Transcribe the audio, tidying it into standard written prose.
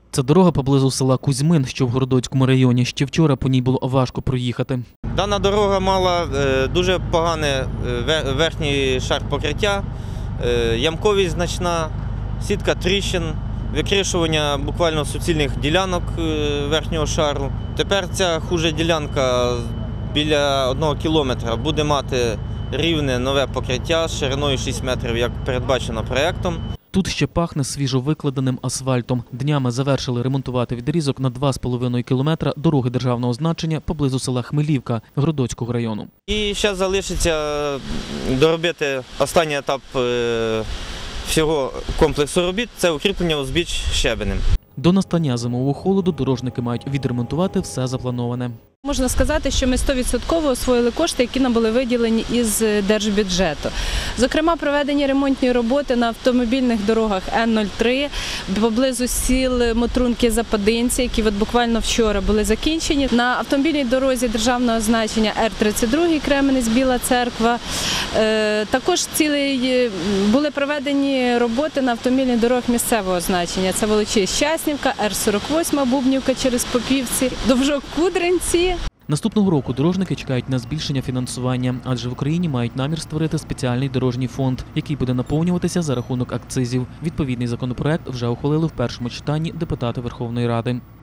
Це дорога поблизу села Кузьмин, що в Городоцькому районі. Ще вчора по ній було важко проїхати. Дана дорога мала дуже поганий верхній шар покриття, ямковість значна, сітка тріщин, викришування буквально суцільних ділянок верхнього шару. Тепер ця хужа ділянка біля 1 кілометра буде мати рівне нове покриття з шириною 6 метрів, як передбачено проєктом. Тут ще пахне свіжовикладеним асфальтом. Днями завершили ремонтувати відрізок на 2,5 кілометра дороги державного значення поблизу села Хмелівка Городоцького району. І ще залишиться доробити останній етап всього комплексу робіт – це укріплення узбіч щебенем. До настання зимового холоду дорожники мають відремонтувати все заплановане. Можна сказати, що ми 100% освоїли кошти, які нам були виділені із держбюджету. Зокрема, проведені ремонтні роботи на автомобільних дорогах Н-03, поблизу сіл Мотрунки, Западинці, які буквально вчора були закінчені. На автомобільній дорозі державного значення Р-32 Кременець-Біла Церква. Також були проведені роботи на автомобільних дорогах місцевого значення. Це Волочиськ-Щаснівка, Р-48 Бубнівка через Попівці, Довжок-Кудринці. Наступного року дорожники чекають на збільшення фінансування, адже в Україні мають намір створити спеціальний дорожній фонд, який буде наповнюватися за рахунок акцизів. Відповідний законопроект вже ухвалили в першому читанні депутати Верховної Ради.